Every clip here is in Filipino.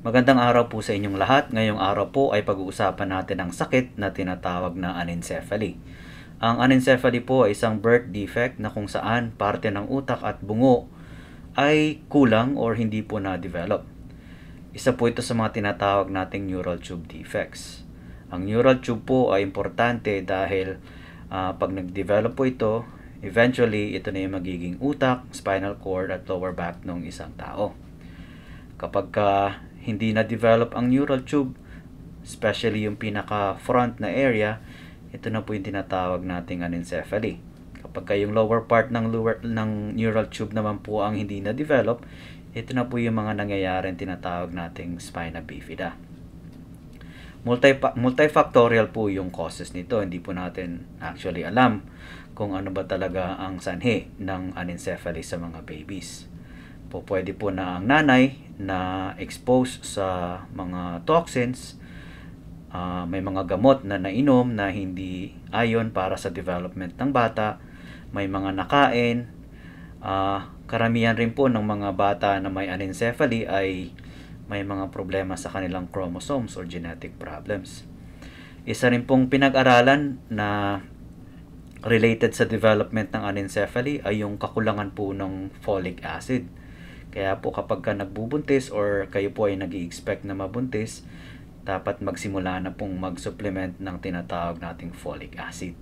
Magandang araw po sa inyong lahat. Ngayong araw po ay pag-uusapan natin ang sakit na tinatawag na anencephaly. Ang anencephaly po ay isang birth defect na kung saan parte ng utak at bungo ay kulang or hindi po na-develop. Isa po ito sa mga tinatawag nating neural tube defects. Ang neural tube po ay importante dahil pag nag-develop po ito, eventually ito na yung magiging utak, spinal cord at lower back ng isang tao. Kapag hindi na-develop ang neural tube, especially yung pinaka-front na area, ito na po yung tinatawag nating anencephaly. Kapag yung lower part ng neural tube naman po ang hindi na-develop, ito na po yung mga nangyayaring tinatawag nating spina bifida. Multifactorial po yung causes nito. Hindi po natin actually alam kung ano ba talaga ang sanhi ng anencephaly sa mga babies. Pwede po na ang nanay na exposed sa mga toxins, may mga gamot na nainom na hindi ayon para sa development ng bata, may mga nakain, karamihan rin po ng mga bata na may anencephaly ay may mga problema sa kanilang chromosomes or genetic problems. Isa rin pong pinag-aralan na related sa development ng anencephaly ay yung kakulangan po ng folic acid. Kaya po kapag ka nagbubuntis or kayo po ay nag-i-expect na mabuntis, dapat magsimula na pong mag-supplement ng tinatawag nating folic acid.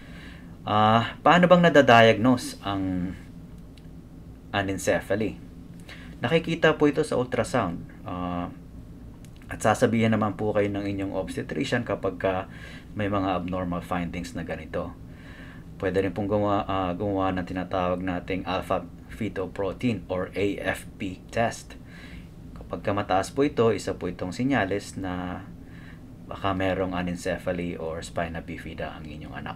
Paano bang nadadiagnose ang anencephaly? Nakikita po ito sa ultrasound. At sasabihin naman po kayo ng inyong obstetrician kapag may mga abnormal findings na ganito. Pwede rin pong gumawa ng tinatawag nating alpha fetoprotein or AFP test. Kapag mataas po ito, isa po itong sinyales na baka merong anencephaly or spina bifida ang inyong anak.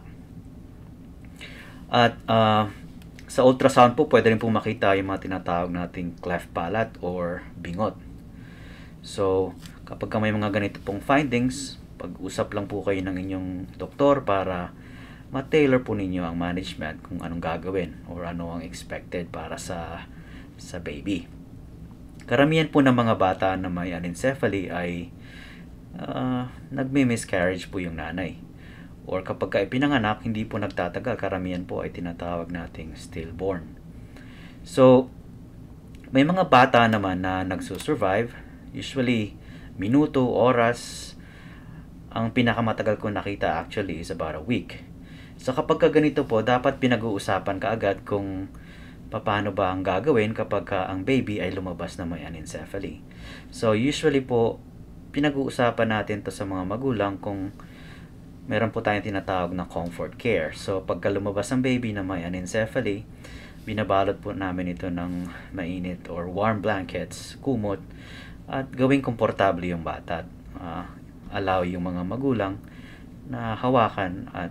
At sa ultrasound po, pwede rin po makita yung mga tinatawag nating cleft palate or bingot. So, kapag may mga ganito pong findings, pag-usap lang po kayo ng inyong doktor para ma-tailor po ninyo ang management kung anong gagawin or ano ang expected para sa baby. Karamihan po ng mga bata na may anencephaly ay nagme-miscarriage po yung nanay. Or kapag ipinanganak, hindi po nagtatagal, karamihan po ay tinatawag nating stillborn. So, may mga bata naman na nagsusurvive, usually minuto, oras. Ang pinakamatagal ko nakita actually is about a week. So kapag ganito po, dapat pinag-uusapan kaagad kung paano ba ang gagawin kapag ang baby ay lumabas na may anencephaly. So usually po, pinag-uusapan natin to sa mga magulang kung meron po tayong tinatawag na comfort care. So pagka lumabas ang baby na may anencephaly, binabalot po namin ito ng mainit or warm blankets, kumot, at gawing komportable yung bata. Allow yung mga magulang na hawakan at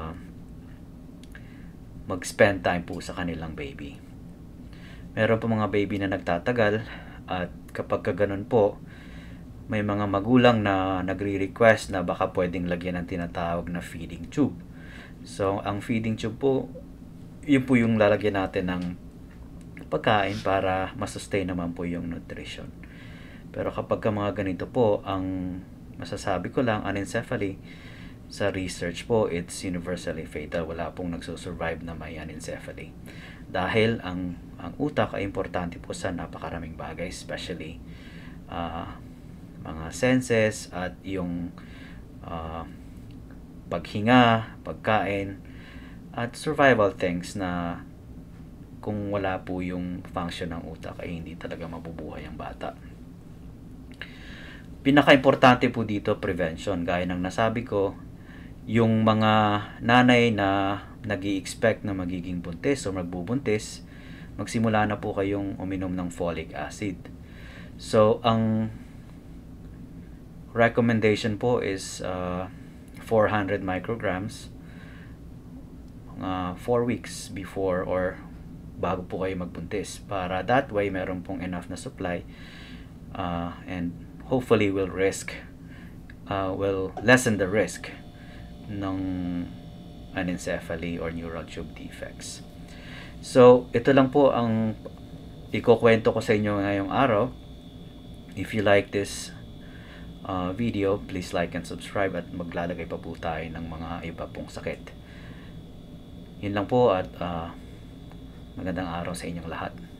mag-spend time po sa kanilang baby. Meron po mga baby na nagtatagal at kapag ganun po, may mga magulang na nagre-request na baka pwedeng lagyan ng tinatawag na feeding tube. So, ang feeding tube po, yun po yung lalagyan natin ng pagkain para masustain naman po yung nutrition. Pero kapag mga ganito po, ang masasabi ko lang, anencephaly, sa research po, it's universally fatal. Wala pong nagsusurvive na may anencephaly. Dahil ang utak ay importante po sa napakaraming bagay, especially mga senses at yung paghinga, pagkain, at survival things na kung wala po yung function ng utak ay hindi talaga mabubuhay ang bata. Pinaka-importante po dito, prevention. Gaya ng nasabi ko, yung mga nanay na nag-i-expect na magiging buntis o magbubuntis, magsimula na po kayong uminom ng folic acid. So, ang recommendation po is 400 micrograms 4 weeks before or bago po kayo magbuntis. Para that way, meron pong enough na supply and hopefully will lessen the risk ng anencephaly or neural tube defects. So, ito lang po ang ikukwento ko sa inyo ngayong araw. If you like this video, please like and subscribe at maglalagay pa po tayo ng mga iba pong sakit. Yun lang po at magandang araw sa inyong lahat.